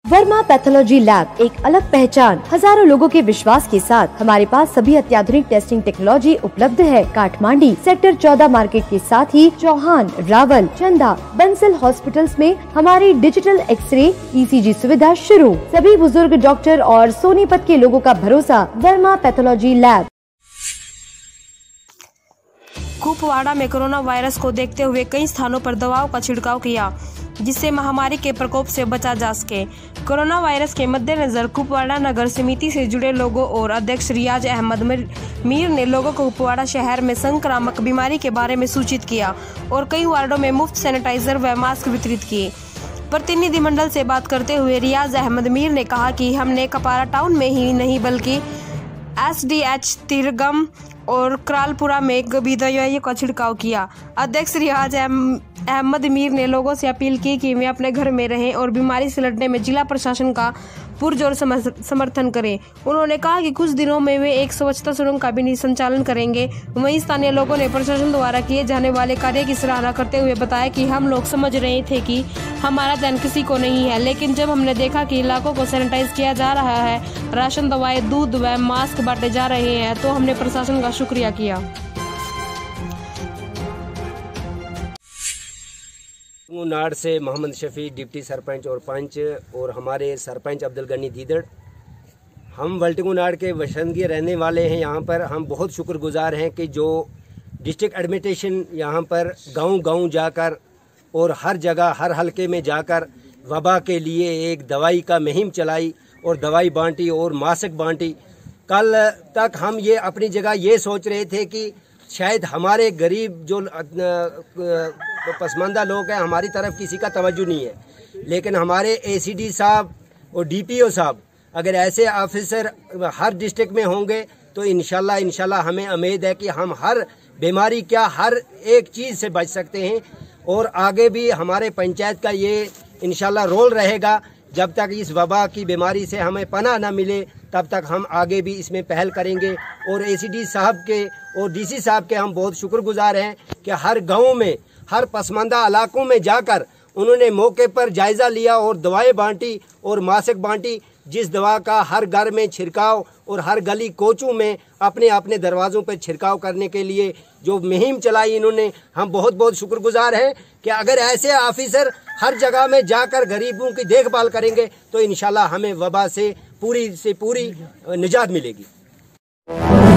Verma pathology lab एक अलग पहचान, हजारों लोगों के विश्वास के साथ हमारे पास सभी अत्याधुनिक टेस्टिंग टेक्नोलॉजी उपलब्ध है। काठमांडी सेक्टर 14 मार्केट के साथ ही चौहान, रावल, चंदा, बंसल हॉस्पिटल्स में हमारी डिजिटल एक्सरे ECG सुविधा शुरू। सभी बुजुर्ग डॉक्टर और सोनीपत के लोगों का भरोसा वर्मा पैथोलॉजी लैब। कुपवाड़ा में कोरोना वायरस को देखते हुए कई स्थानों पर दवाओं का छिड़काव किया, जिससे महामारी के प्रकोप से बचा जा सके। कोरोना वायरस के मद्देनजर कुपवाड़ा नगर समिति से जुड़े लोगों और अध्यक्ष रियाज अहमद मीर ने लोगों को कुपवाड़ा शहर में संक्रामक बीमारी के बारे में सूचित किया और कई वार्डों में मुफ्त सैनिटाइजर व मास्क वितरित किए। प्रतिनिधिमंडल से बात करते हुए रियाज अहमद मीर ने कहा कि हमने कपारा टाउन में ही नहीं बल्कि SDH तिरगम और क्रालपुरा में भी दवाइयों का छिड़काव किया। अध्यक्ष रियाज अहमद मीर ने लोगों से अपील की कि वे अपने घर में रहें और बीमारी से लड़ने में जिला प्रशासन का पुरजोर समर्थन करें। उन्होंने कहा कि कुछ दिनों में वे एक स्वच्छता सुरंग का भी संचालन करेंगे। वहीं स्थानीय लोगों ने प्रशासन द्वारा किए जाने वाले कार्य की सराहना करते हुए बताया कि हम लोग समझ रहे थे कि हमारा ध्यान किसी को नहीं है, लेकिन जब हमने देखा कि इलाकों को सैनिटाइज किया जा रहा है, राशन, दवाएं, दूध व मास्क बांटे जा रहे हैं, तो हमने प्रशासन का शुक्रिया किया। नाड़ से मोहम्मद शफी डिप्टी सरपंच और पंच और हमारे सरपंच अब्दुल गनी दीदड़, हम वल्टिंगू नाड़ के वसंत रहने वाले हैं। यहाँ पर हम बहुत शुक्रगुजार हैं कि जो डिस्ट्रिक्ट एडमिनिस्ट्रेशन यहाँ पर गांव-गांव जाकर और हर जगह हर हलके में जाकर वबा के लिए एक दवाई का मुहिम चलाई और दवाई बांटी और मास्क बांटी। कल तक हम ये अपनी जगह ये सोच रहे थे कि शायद हमारे गरीब जो पसमानदा लोग हैं, हमारी तरफ किसी का तवज्जो नहीं है, लेकिन हमारे ACD साहब और DPO साहब अगर ऐसे ऑफिसर हर डिस्ट्रिक्ट में होंगे तो इंशाल्लाह हमें उम्मीद है कि हम हर बीमारी क्या हर एक चीज़ से बच सकते हैं। और आगे भी हमारे पंचायत का ये इंशाल्लाह रोल रहेगा। जब तक इस वबा की बीमारी से हमें पनाह न मिले तब तक हम आगे भी इसमें पहल करेंगे। और ACD साहब के और DC साहब के हम बहुत शुक्रगुजार हैं कि हर गाँव में हर पसमानदा इलाकों में जाकर उन्होंने मौके पर जायज़ा लिया और दवाएं बांटी और मास्क बांटी, जिस दवा का हर घर में छिड़काव और हर गली कोचों में अपने अपने दरवाज़ों पर छिड़काव करने के लिए जो मुहिम चलाई इन्होंने, हम बहुत बहुत शुक्रगुजार हैं कि अगर ऐसे ऑफिसर हर जगह में जाकर गरीबों की देखभाल करेंगे तो इंशाल्लाह हमें वबा से पूरी निजात मिलेगी।